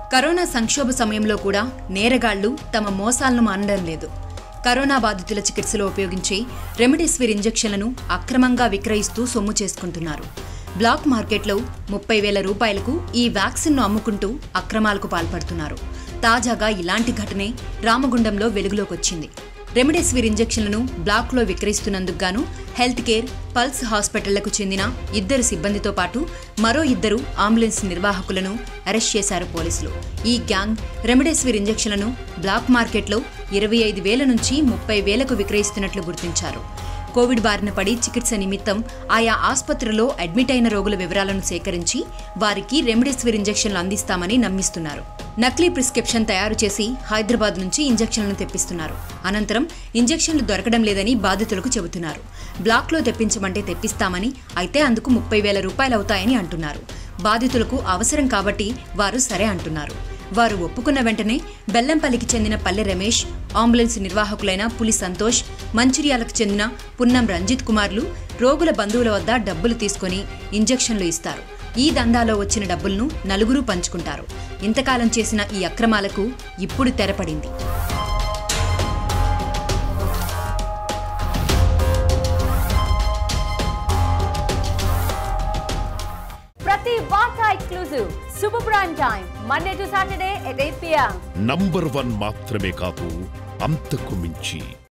Corona సంక్షోభ సమయంలో కూడా నేరగాళ్లు తమ మోసాలను మానడం లేదు. కరోనా బాధితుల చికిత్సలో ఉపయోగించే రెమిడెసివిర్ ఇంజెక్షన్లను అక్రమంగా విక్రయిస్తూ సొమ్ము చేసుకుంటున్నారు. బ్లాక్ మార్కెట్లో 30,000 రూపాయలకు ఈ వ్యాక్సిన్ను అమ్ముకుంటూ అక్రమాలకు పాల్పడుతున్నారు. తాజాగా ఇలాంటి ఘటనే రామగుండంలో వెలుగులోకొచ్చింది. రెమిడెసివిర్ ఇంజెక్షన్లను బ్లాక్లో విక్రయిస్తున్నందుకు గాను హెల్త్ కేర్, పల్స్ హాస్పిటళ్లకు చెందిన 2 సిబ్బందితో పాటు మరో 2 అంబులెన్స్ నిర్వాహకులను అరెస్ట్ చేశారు పోలీసులు. ఈ గ్యాంగ్ రెమిడెసివిర్ ఇంజెక్షన్లను బ్లాక్ మార్కెట్లో 25,000 నుంచి 30,000కు విక్రయిస్తున్నట్లు గుర్తించారు. కోవిడ్ బారిన పడి చికిత్స నిమిత్తం ఆయా ఆసుపత్రుల్లో అడ్మిట్ అయిన రోగుల వివరాలను సేకరించి వారికి రెమిడెసివిర్ ఇంజెక్షన్లు అందిస్తామని నమ్మిస్తున్నారు. నకిలీ ప్రిస్క్రిప్షన్ తయారు చేసి హైదరాబాద్ నుంచి ఇంజెక్షన్లను తెప్పిస్తున్నారు. అనంతరం ఇంజెక్షన్లు దొరకడం లేదని బాధితులకు చెబుతున్నారు. బ్లాక్లో తెప్పించమంటే తెప్పిస్తామని, అయితే అందుకు 30,000 రూపాయలు అవుతాయని అంటున్నారు. బాధితులకు అవసరం కాబట్టి వారు సరే అంటున్నారు. వారు ఒప్పుకున్న వెంటనే బెల్లంపల్లికి చెందిన పల్లె రమేష్, అంబులెన్స్ నిర్వాహకులైన పులి సంతోష్, మంచిర్యాలకు చెందిన పున్నం రంజిత్ కుమార్లు రోగుల బంధువుల వద్ద డబ్బులు తీసుకుని ఇంజెక్షన్లు ఇస్తారు. ఈ దందాలో వచ్చిన డబ్బులను నలుగురు పంచుకుంటారు. ఇంతకాలం చేసిన ఈ అక్రమాలకు ఇప్పుడు తెరపడింది. ప్రతి వార్త exclusive super prime time Monday to Saturday at 8 PM. Number 1 మాత్రమే కాదు, అంతకు మించి.